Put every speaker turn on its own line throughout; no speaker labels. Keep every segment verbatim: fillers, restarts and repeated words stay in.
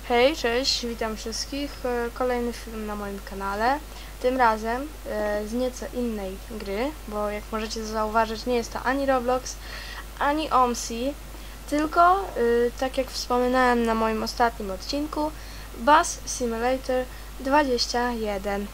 Hej, cześć, witam wszystkich. Kolejny film na moim kanale. Tym razem e, z nieco innej gry, bo jak możecie zauważyć, nie jest to ani Roblox, ani OMSI, tylko, e, tak jak wspominałem na moim ostatnim odcinku, Bus Simulator dwadzieścia jeden.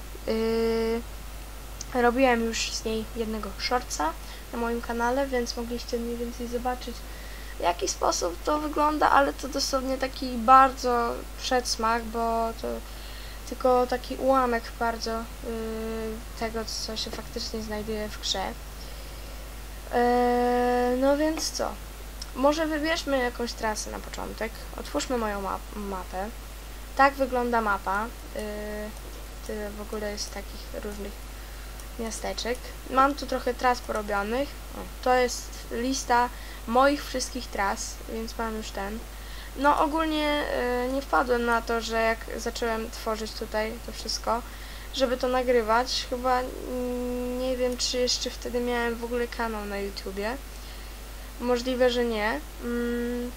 E, robiłem już z niej jednego shortsa na moim kanale, więc mogliście mniej więcej zobaczyć, w jaki sposób to wygląda, ale to dosłownie taki bardzo przedsmak, bo to tylko taki ułamek bardzo yy, tego, co się faktycznie znajduje w grze. Yy, no więc co? Może wybierzmy jakąś trasę na początek. Otwórzmy moją map mapę. Tak wygląda mapa. Yy, tyle w ogóle jest takich różnych miasteczek. Mam tu trochę tras porobionych. O, to jest lista moich wszystkich tras, więc mam już ten. No ogólnie y, nie wpadłem na to, że jak zacząłem tworzyć tutaj to wszystko, żeby to nagrywać, chyba y, nie wiem, czy jeszcze wtedy miałem w ogóle kanał na YouTubie. Możliwe, że nie. Mm,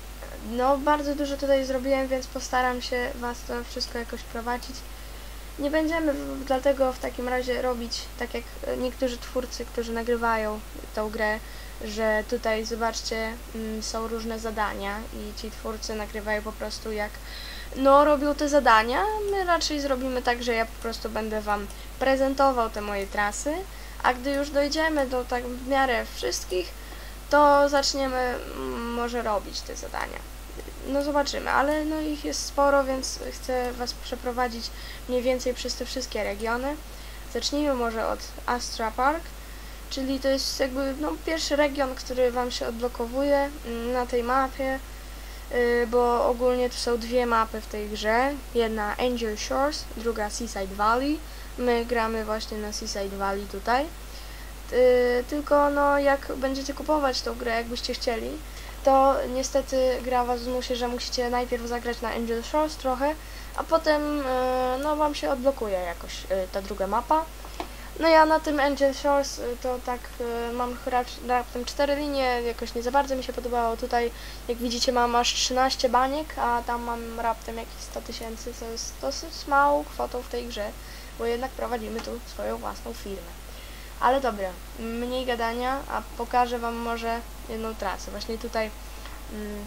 no bardzo dużo tutaj zrobiłem, więc postaram się was to wszystko jakoś prowadzić. Nie będziemy dlatego w takim razie robić tak jak niektórzy twórcy, którzy nagrywają tą grę, że tutaj zobaczcie, mm, są różne zadania i ci twórcy nagrywają po prostu jak no robią te zadania. My raczej zrobimy tak, że ja po prostu będę wam prezentował te moje trasy, a gdy już dojdziemy do tak w miarę wszystkich, to zaczniemy mm, może robić te zadania. No zobaczymy, ale no ich jest sporo, więc chcę was przeprowadzić mniej więcej przez te wszystkie regiony. Zacznijmy może od Astra Park, czyli to jest jakby no, pierwszy region, który wam się odblokowuje na tej mapie, yy, bo ogólnie tu są dwie mapy w tej grze. Jedna Angel Shores, druga Seaside Valley. My gramy właśnie na Seaside Valley tutaj. Yy, tylko no jak będziecie kupować tą grę, jakbyście chcieli, to niestety gra was zmusi, że musicie najpierw zagrać na Angel Shores trochę, a potem yy, no wam się odblokuje jakoś yy, ta druga mapa. No ja na tym Angel Shores yy, to tak yy, mam raptem cztery linie, jakoś nie za bardzo mi się podobało. Tutaj jak widzicie mam aż trzynaście baniek, a tam mam raptem jakieś sto tysięcy, co jest dosyć małą kwotą w tej grze, bo jednak prowadzimy tu swoją własną firmę. Ale dobra, mniej gadania, a pokażę wam może jedną trasę. Właśnie tutaj mm,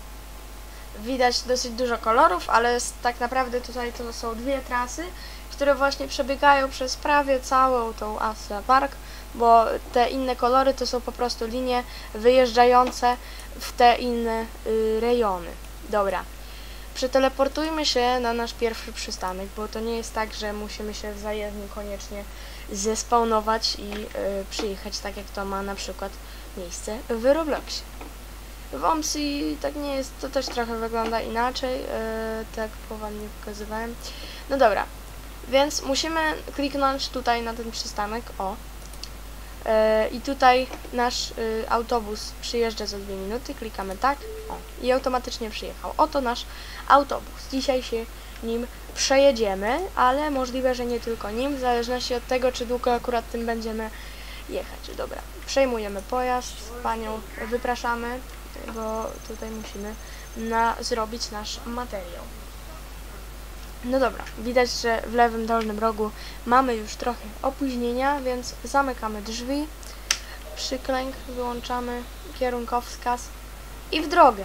widać dosyć dużo kolorów, ale tak naprawdę tutaj to są dwie trasy, które właśnie przebiegają przez prawie całą tą Astra Park, bo te inne kolory to są po prostu linie wyjeżdżające w te inne y, rejony. Dobra. Przeteleportujmy się na nasz pierwszy przystanek, bo to nie jest tak, że musimy się w zajezdni koniecznie zespawnować i y, przyjechać tak jak to ma na przykład miejsce w Robloxie. W OMSI tak nie jest, to też trochę wygląda inaczej, yy, tak po wam nie pokazywałem. No dobra, więc musimy kliknąć tutaj na ten przystanek, o. Yy, I tutaj nasz yy, autobus przyjeżdża za dwie minuty, klikamy tak, o. I automatycznie przyjechał. Oto nasz autobus. Dzisiaj się nim przejedziemy, ale możliwe, że nie tylko nim, w zależności od tego, czy długo akurat tym będziemy jechać. Dobra, przejmujemy pojazd, panią wypraszamy, bo tutaj musimy na, zrobić nasz materiał. No dobra, widać, że w lewym dolnym rogu mamy już trochę opóźnienia, więc zamykamy drzwi, przyklęk, wyłączamy kierunkowskaz i w drogę.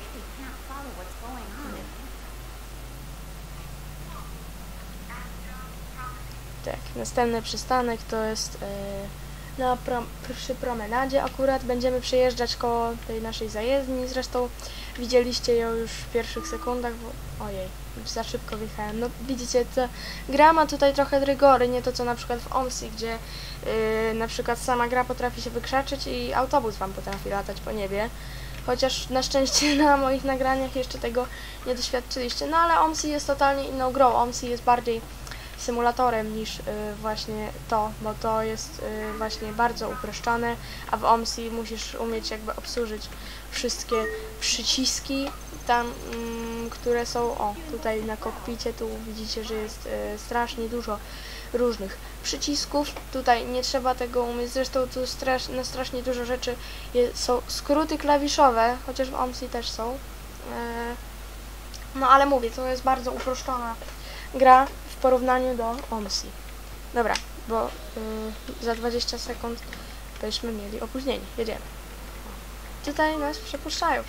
Tak, następny przystanek to jest yy, na prom przy promenadzie. Akurat będziemy przejeżdżać koło tej naszej zajezdni. Zresztą widzieliście ją już w pierwszych sekundach, bo ojej, za szybko wjechałem. No widzicie, to gra ma tutaj trochę rygory, nie to co na przykład w OMSI, gdzie yy, na przykład sama gra potrafi się wykrzaczyć i autobus wam potrafi latać po niebie. Chociaż na szczęście na moich nagraniach jeszcze tego nie doświadczyliście. No ale OMSI jest totalnie inną grą. OMSI jest bardziej symulatorem niż y, właśnie to, bo to jest y, właśnie bardzo uproszczone, a w OMSI musisz umieć jakby obsłużyć wszystkie przyciski tam, y, które są, o, tutaj na kokpicie, tu widzicie, że jest y, strasznie dużo różnych przycisków, tutaj nie trzeba tego umieć, zresztą tu strasz, na strasznie dużo rzeczy jest, są skróty klawiszowe, chociaż w OMSI też są. Y, No ale mówię, to jest bardzo uproszczona gra w porównaniu do OMSI. Dobra, bo yy, za dwadzieścia sekund byśmy mieli opóźnienie. Jedziemy. Tutaj nas przepuszczają.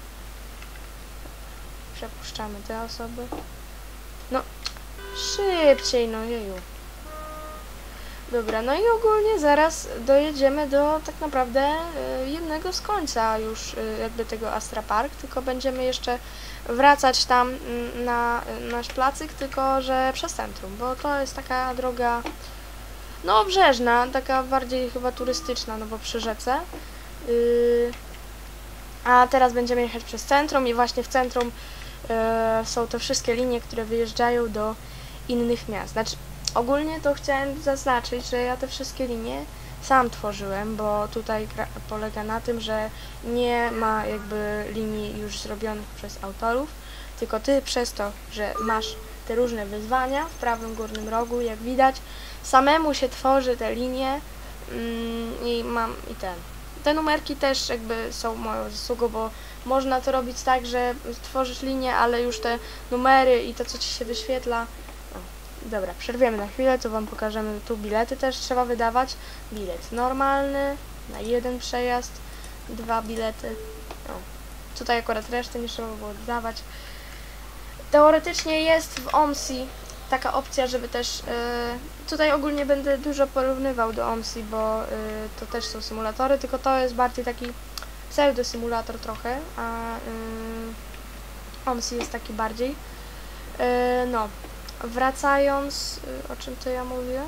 Przepuszczamy te osoby. No, szybciej, no jeju. Dobra, no i ogólnie zaraz dojedziemy do tak naprawdę y, jednego z końca już y, jakby tego Astra Park, tylko będziemy jeszcze wracać tam y, na y, nasz placyk, tylko że przez centrum, bo to jest taka droga no obrzeżna, taka bardziej chyba turystyczna, no bo przy rzece. Y, a teraz będziemy jechać przez centrum i właśnie w centrum y, są te wszystkie linie, które wyjeżdżają do innych miast. Znaczy, ogólnie to chciałem zaznaczyć, że ja te wszystkie linie sam tworzyłem, bo tutaj polega na tym, że nie ma jakby linii już zrobionych przez autorów, tylko ty przez to, że masz te różne wyzwania w prawym górnym rogu, jak widać, samemu się tworzy te linie mm, i mam i ten. Te numerki też jakby są moją zasługą, bo można to robić tak, że tworzysz linię, ale już te numery i to, co ci się wyświetla. Dobra, przerwiemy na chwilę, to wam pokażemy. Tu bilety też trzeba wydawać. Bilet normalny, na jeden przejazd, dwa bilety. O, tutaj akurat resztę nie trzeba było dodawać. Teoretycznie jest w OMSI taka opcja, żeby też... Yy, tutaj ogólnie będę dużo porównywał do OMSI, bo yy, to też są symulatory, tylko to jest bardziej taki pseudo-symulator trochę, a yy, OMSI jest taki bardziej. Yy, no. Wracając, o czym to ja mówiłem?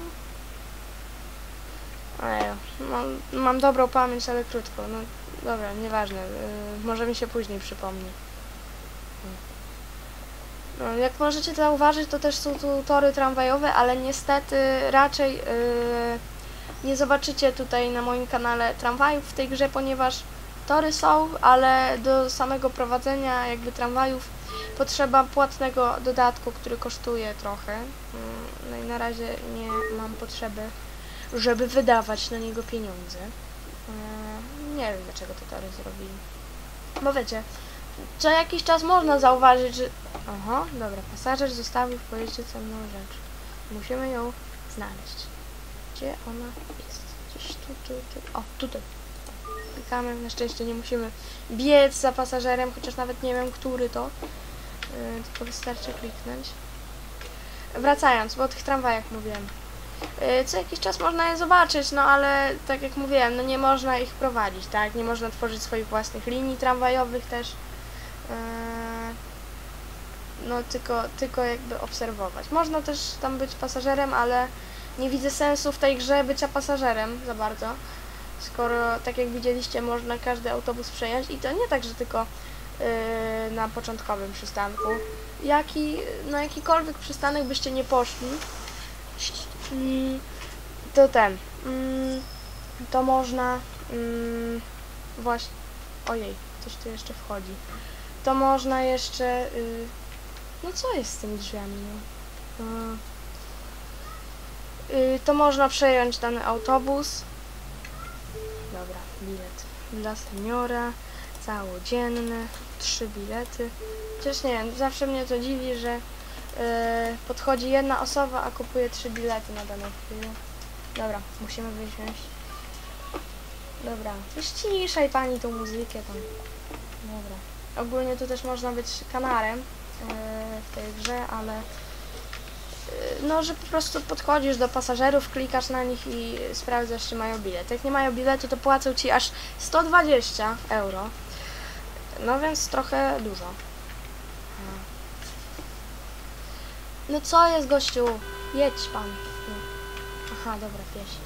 Ej, mam, mam dobrą pamięć, ale krótko. No dobra, nieważne. Yy, może mi się później przypomni. No, jak możecie zauważyć, to też są tu tory tramwajowe, ale niestety raczej yy, nie zobaczycie tutaj na moim kanale tramwajów w tej grze, ponieważ tory są, ale do samego prowadzenia jakby tramwajów potrzeba płatnego dodatku, który kosztuje trochę. No i na razie nie mam potrzeby, żeby wydawać na niego pieniądze. Nie wiem, dlaczego te tory zrobili. Bo wiecie, co jakiś czas można zauważyć, że... Aha, dobra, pasażer zostawił w pojeździe cenną rzecz. Musimy ją znaleźć. Gdzie ona jest? Gdzieś tu, tu, tu. O, tutaj. Klikamy, na szczęście nie musimy biec za pasażerem, chociaż nawet nie wiem, który to. Yy, tylko wystarczy kliknąć. Wracając, bo o tych tramwajach mówiłem. Yy, co jakiś czas można je zobaczyć, no ale tak jak mówiłem, no nie można ich prowadzić, tak? Nie można tworzyć swoich własnych linii tramwajowych też. Yy, no tylko, tylko jakby obserwować. Można też tam być pasażerem, ale nie widzę sensu w tej grze bycia pasażerem za bardzo. Skoro, tak jak widzieliście, można każdy autobus przejąć i to nie tak, że tylko yy, na początkowym przystanku. Jaki, na jakikolwiek przystanek byście nie poszli, yy, to ten, yy, to można, yy, właśnie, ojej, coś tu jeszcze wchodzi, to można jeszcze, yy, no co jest z tymi drzwiami, no? Yy, yy, to można przejąć dany autobus. Dobra, bilet dla seniora, całodzienny, trzy bilety. Przecież nie wiem, zawsze mnie to dziwi, że yy, podchodzi jedna osoba, a kupuje trzy bilety na daną chwilę. Dobra, musimy wysiąść. Dobra, ściszaj pani tą muzykę tam. Dobra. Ogólnie tu też można być kanarem yy, w tej grze, ale no, że po prostu podchodzisz do pasażerów, klikasz na nich i sprawdzasz, czy mają bilet. Jak nie mają biletu, to płacą ci aż sto dwadzieścia euro. No więc trochę dużo. No co jest, gościu? Jedź pan. No. Aha, dobra, piesi.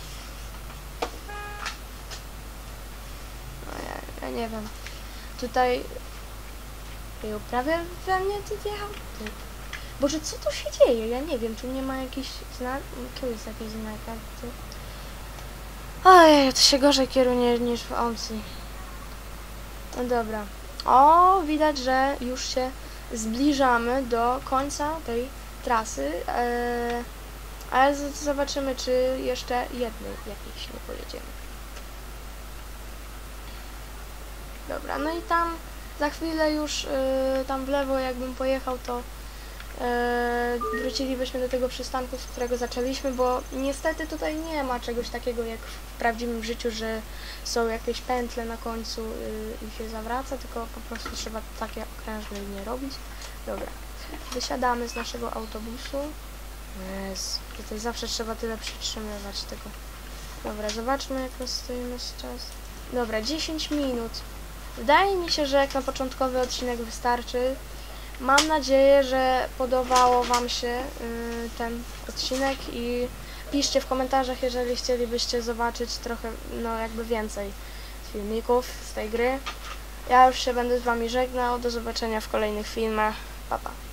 No ja, ja nie wiem. Tutaj... Ej, prawie we mnie ty wjechał? Ty. Boże, co tu się dzieje? Ja nie wiem, tu nie ma jakichś znak... Tu jest jakiś znak, tu... Ojej, to się gorzej kieruje niż w OMSI. No dobra. O, widać, że już się zbliżamy do końca tej trasy. Eee, ale zobaczymy, czy jeszcze jednej jakiejś nie pojedziemy. Dobra, no i tam za chwilę już y, tam w lewo jakbym pojechał, to y, wrócilibyśmy do tego przystanku, z którego zaczęliśmy, bo niestety tutaj nie ma czegoś takiego jak w prawdziwym życiu, że są jakieś pętle na końcu y, i się zawraca, tylko po prostu trzeba takie okrężne linie robić. Dobra, wysiadamy z naszego autobusu. Jezu, tutaj zawsze trzeba tyle przytrzymywać tego. Dobra, zobaczmy jak rozstoimy z czas. Dobra, dziesięć minut. Wydaje mi się, że jak na początkowy odcinek wystarczy. Mam nadzieję, że podobało Wam się yy, ten odcinek i piszcie w komentarzach, jeżeli chcielibyście zobaczyć trochę, no jakby więcej filmików z tej gry. Ja już się będę z Wami żegnał. Do zobaczenia w kolejnych filmach. Pa, pa.